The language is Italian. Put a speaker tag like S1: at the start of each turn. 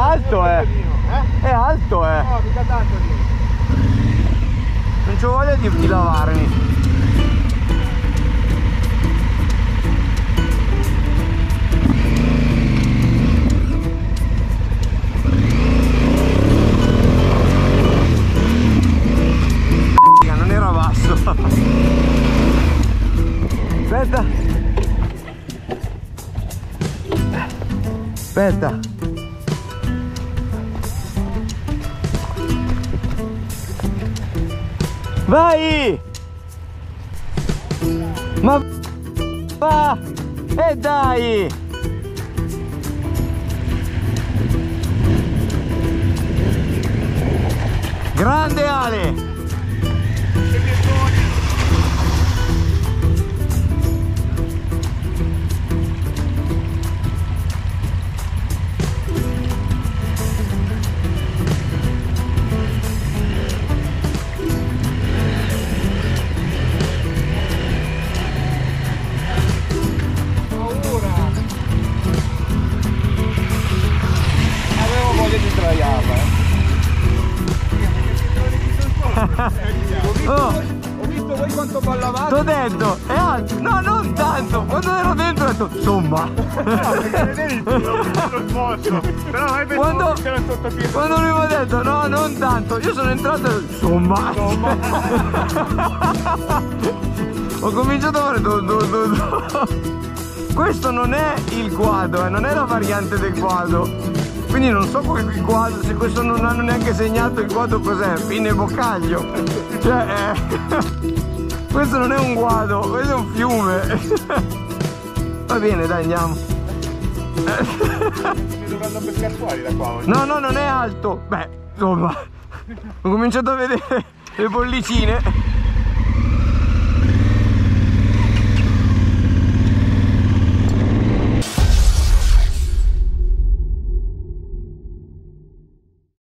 S1: alto,
S2: È
S1: alto,
S2: No, mica tanto lì.
S1: Non c'ho voglia di lavarmi. Non era basso. Aspetta. Aspetta. Vai! Ma va! E dai! Grande Ale!
S2: Ho visto voi quanto ballavate.
S1: T'ho detto, è alto. No, non tanto. Quando ero dentro ho detto, insomma. Quando lui mi ha detto, no, non tanto, io sono entrato e insomma. Ho cominciato a fare Questo non è il quadro, non è la variante del quadro. Quindi non so il quadro, se questo non hanno neanche segnato il quadro cos'è, pinne boccaglio. Cioè, questo non è un quadro, questo è un fiume. Va bene, dai, andiamo.
S2: Mi dovranno pescare fuori da qua.
S1: No, no, non è alto. Beh, insomma, ho cominciato a vedere le bollicine.